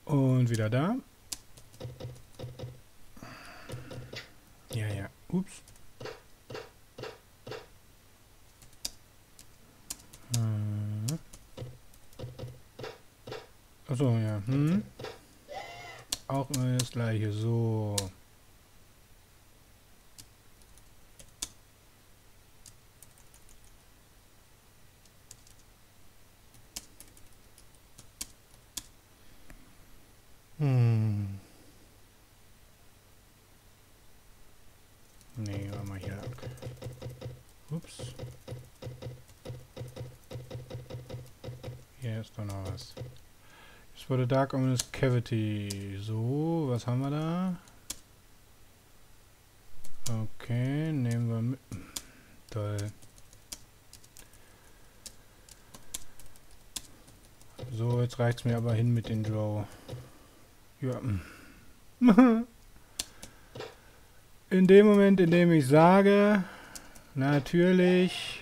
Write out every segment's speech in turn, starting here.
Und wieder da. Ja, ja. Ups. Achso, ja. Auch immer das gleiche. So. Nee, war mal hier lang. Ups. Hier ist doch noch was. Das wurde Dark Ominous Cavity. So, was haben wir da? Okay, nehmen wir mit. Toll. So, jetzt reicht's mir aber hin mit den Drow. Ja. In dem Moment, in dem ich sage, natürlich.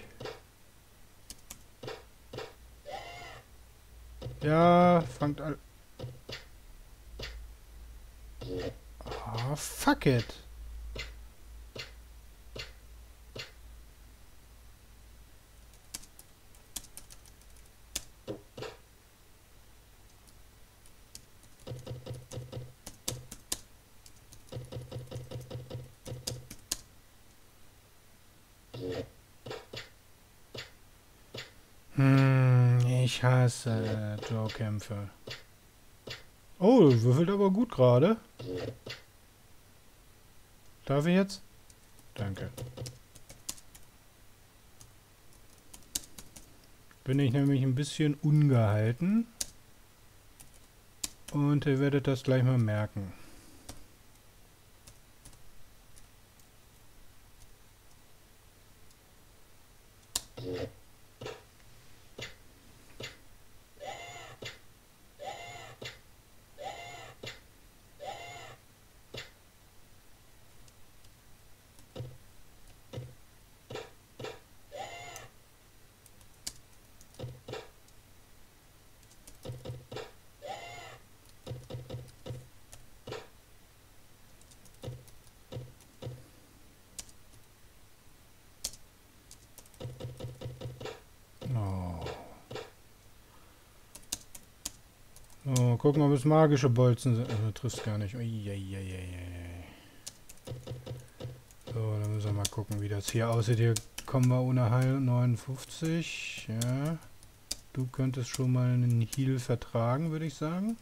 Ja, fangt an. Oh, fuck it. Ich hasse Drow-Kämpfe. Oh, würfelt aber gut gerade. Darf ich jetzt? Danke. Bin ich nämlich ein bisschen ungehalten. Und ihr werdet das gleich mal merken. So, gucken, ob es magische Bolzen sind. Also, triffst gar nicht. Uiuiuiui. So, dann müssen wir mal gucken, wie das hier aussieht. Hier kommen wir ohne Heil 59. Ja. Du könntest schon mal einen Heal vertragen, würde ich sagen.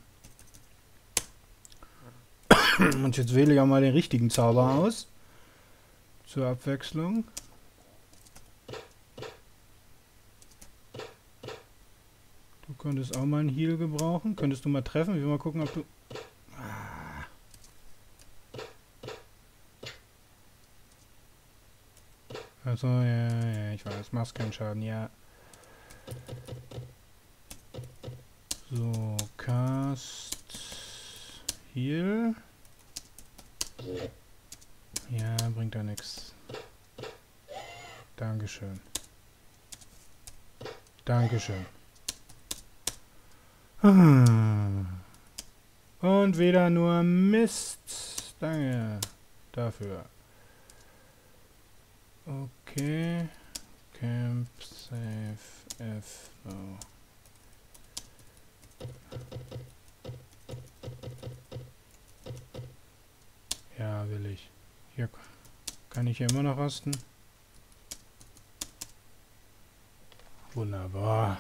Und jetzt wähle ich auch mal den richtigen Zauber aus. Zur Abwechslung. Du könntest auch mal einen Heal gebrauchen. Könntest du mal treffen? Ich will mal gucken, ob du... Ah. Also, ja, ich weiß. Machst keinen Schaden, ja. So, Cast... Heal. Ja, bringt da nichts. Dankeschön. Dankeschön. Und wieder nur Mist. Danke dafür. Okay. Camp, Save, F, so. Ja, will ich. Hier kann ich hier immer noch rasten. Wunderbar.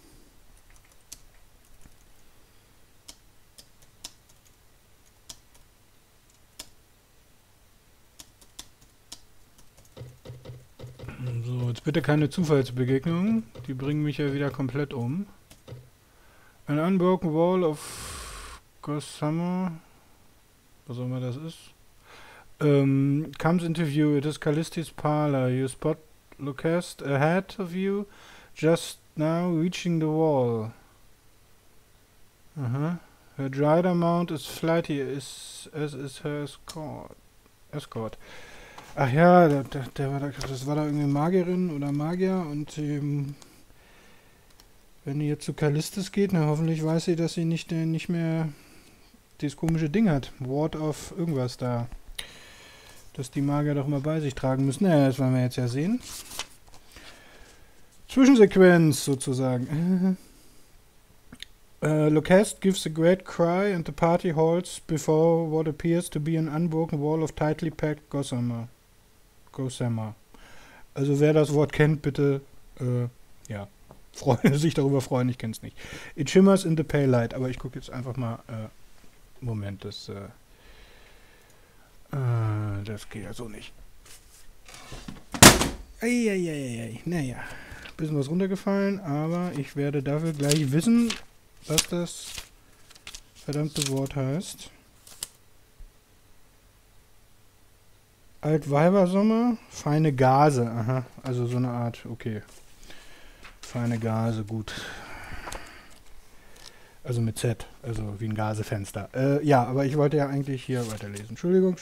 So, jetzt bitte keine Zufallsbegegnungen. Die bringen mich ja wieder komplett um. An unbroken wall of Gossamer. Was auch immer das ist. Comes into view. It is Callistis Parlor. You spot Lucast ahead of you. Just now reaching the wall. Her rider mount is flighty as is her escort. Ach ja, das war da irgendwie Magierin oder Magier und wenn die jetzt zu Callistis geht, na hoffentlich weiß sie, dass sie nicht mehr dieses komische Ding hat. Ward of irgendwas da. Das die Magier doch mal bei sich tragen müssen. Naja, das werden wir jetzt ja sehen. Zwischensequenz sozusagen. Locast gives a great cry and the party halts before what appears to be an unbroken wall of tightly packed gossamer. Also wer das Wort kennt, bitte ja, sich darüber freuen, ich kenne es nicht. It shimmers in the pale light, aber ich gucke jetzt einfach mal, Moment, das geht ja so nicht. Eieieiei, naja, bisschen was runtergefallen, aber ich werde dafür gleich wissen, was das verdammte Wort heißt. Altweibersommer, feine Gase, aha, also so eine Art, okay. Feine Gase, gut. Also mit Z, also wie ein Gasefenster. Ja, aber ich wollte ja eigentlich hier weiterlesen. Entschuldigung.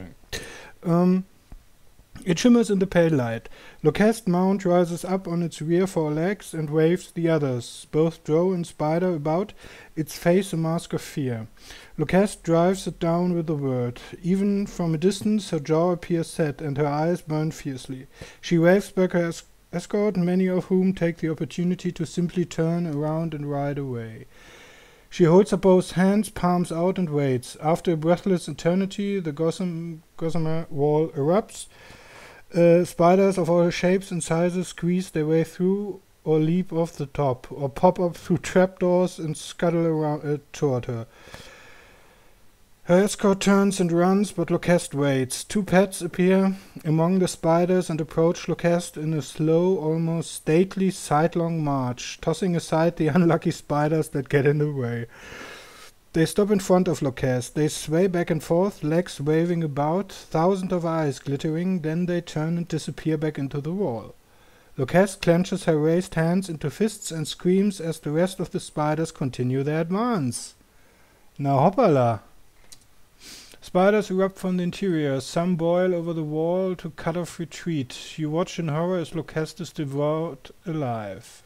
It shimmers in the pale light. Locast Mount rises up on its rear four legs and waves the others, both Drow and Spider, about, its face a mask of fear. Locast drives it down with a word. Even from a distance her jaw appears set and her eyes burn fiercely. She waves back her escort, many of whom take the opportunity to simply turn around and ride away. She holds up both hands, palms out, and waits. After a breathless eternity, the gossamer wall erupts. Spiders of all shapes and sizes squeeze their way through or leap off the top, or pop up through trapdoors and scuttle around toward her. Her escort turns and runs, but Locast waits. Two pets appear among the spiders and approach Locast in a slow, almost stately, sidelong march, tossing aside the unlucky spiders that get in the way. They stop in front of Locast. They sway back and forth, legs waving about, thousands of eyes glittering, then they turn and disappear back into the wall. Locast clenches her raised hands into fists and screams as the rest of the spiders continue their advance. Na hoppala! Spiders erupt from the interior. Some boil over the wall to cut off retreat. You watch in horror as Locast is devoured alive.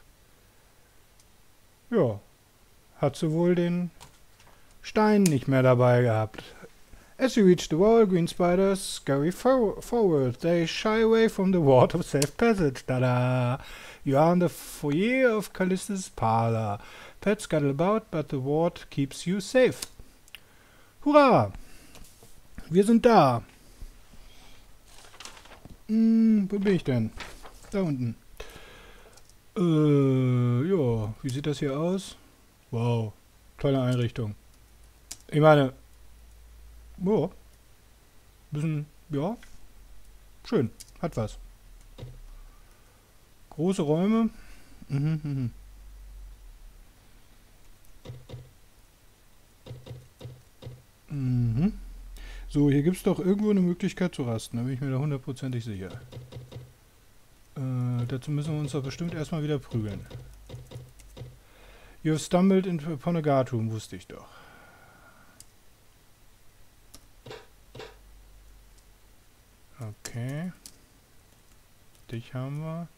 Ja, hat sie wohl den Stein nicht mehr dabei gehabt. As you reach the wall, green spiders scurry forward. They shy away from the ward of safe passage. Tada! You are in the foyer of Callistus' parlor. Pets scuttle about, but the ward keeps you safe. Hurra! Wir sind da. Wo bin ich denn? Da unten. Ja, wie sieht das hier aus? Wow, tolle Einrichtung. Ich meine, ja, bisschen, ja, schön, hat was. Große Räume. Mhm. So, hier gibt es doch irgendwo eine Möglichkeit zu rasten, da bin ich mir da hundertprozentig sicher. Dazu müssen wir uns doch bestimmt erstmal wieder prügeln. You have stumbled upon a guard room, wusste ich doch. Okay. Dich haben wir.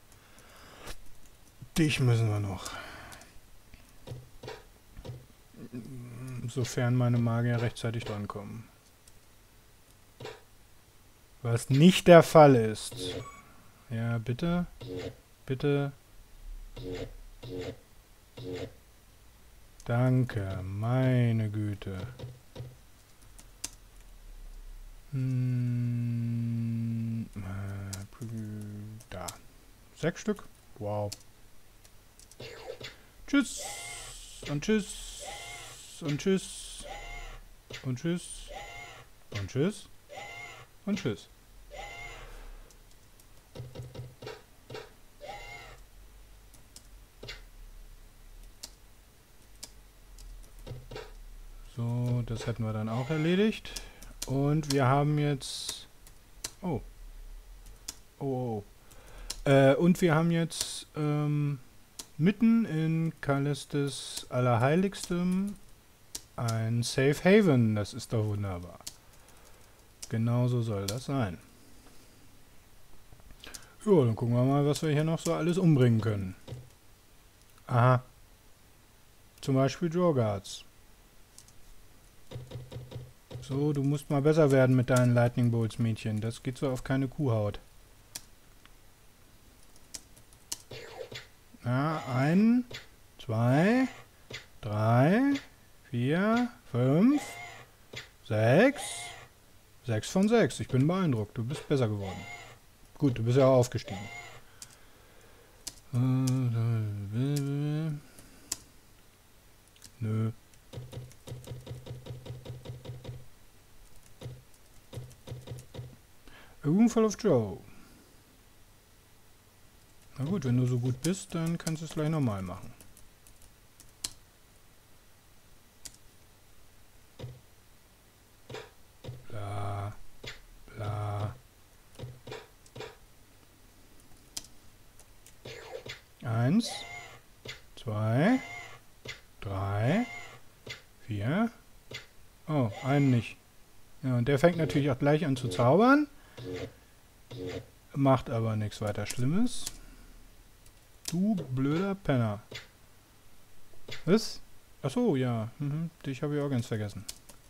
Dich müssen wir noch. Sofern meine Magier rechtzeitig drankommen. Was nicht der Fall ist. Ja, bitte. Bitte. Danke, meine Güte. Da. 6 Stück. Wow. Tschüss. Und tschüss. Und tschüss. Und tschüss. Und tschüss. Und tschüss. So, das hätten wir dann auch erledigt. Und wir haben jetzt... Oh. Und wir haben jetzt mitten in Callistus Allerheiligstem ein Safe Haven. Das ist doch wunderbar. Genauso soll das sein. Jo, dann gucken wir mal, was wir hier noch so alles umbringen können. Aha. Zum Beispiel Jorguards. So, du musst mal besser werden mit deinen Lightning Bolts, Mädchen. Das geht so auf keine Kuhhaut. Ja, 1, 2, 3, 4, 5, 6. 6 von 6. Ich bin beeindruckt. Du bist besser geworden. Gut, du bist ja auch aufgestiegen. Nö. A Room Full of Joe. Na gut, wenn du so gut bist, dann kannst du es gleich nochmal machen. Bla. Bla. 1, 2, 3, 4. Oh, einen nicht. Ja, und der fängt natürlich auch gleich an zu zaubern. Macht aber nichts weiter Schlimmes. Du blöder Penner. Was? Achso, ja. Dich habe ich auch ganz vergessen.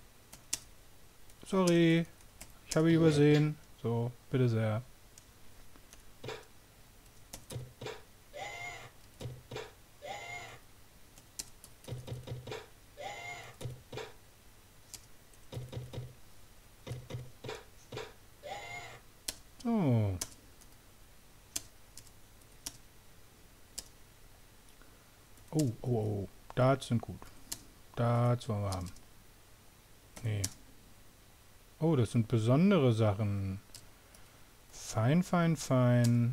Sorry. Ich habe übersehen. So, bitte sehr. So. Oh, oh, oh. Darts sind gut. Darts wollen wir haben. Nee. Oh, das sind besondere Sachen. Fein, fein, fein.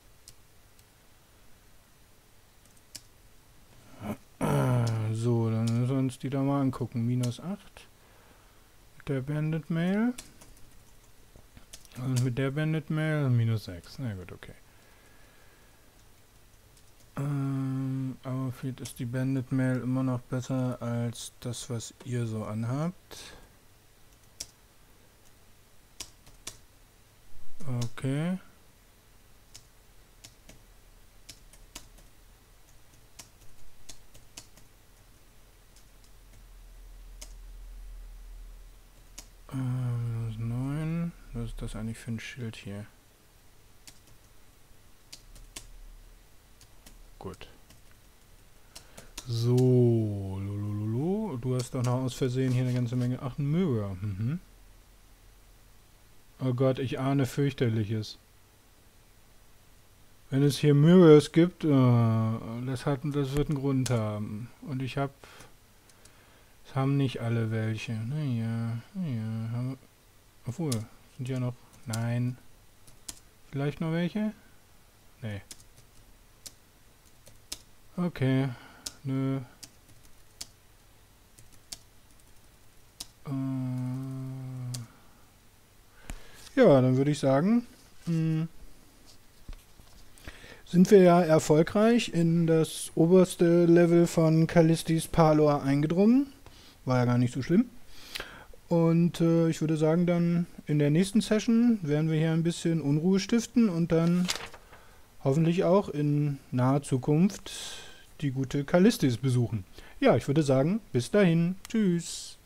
So, dann müssen wir uns die da mal angucken. -8. Mit der Bandit Mail. Und mit der Bandit Mail -6. Na gut, okay. Aber vielleicht ist die Bandit Mail immer noch besser als das, was ihr so anhabt. Okay. -9. Was ist das eigentlich für ein Schild hier? Gut. So, lolololo. Du hast doch noch aus Versehen hier eine ganze Menge. Ach, ein Mirror. Oh Gott, ich ahne fürchterliches. Wenn es hier Mirrors gibt, das wird einen Grund haben. Und es haben nicht alle welche. Naja, obwohl, sind ja noch, nein. Vielleicht noch welche? Nee. Okay, nö. Ja, dann würde ich sagen, sind wir ja erfolgreich in das oberste Level von Callistis Parlor eingedrungen. War ja gar nicht so schlimm. Und ich würde sagen, dann in der nächsten Session werden wir hier ein bisschen Unruhe stiften und dann hoffentlich auch in naher Zukunft die gute Callistis besuchen. Ja, ich würde sagen, bis dahin. Tschüss.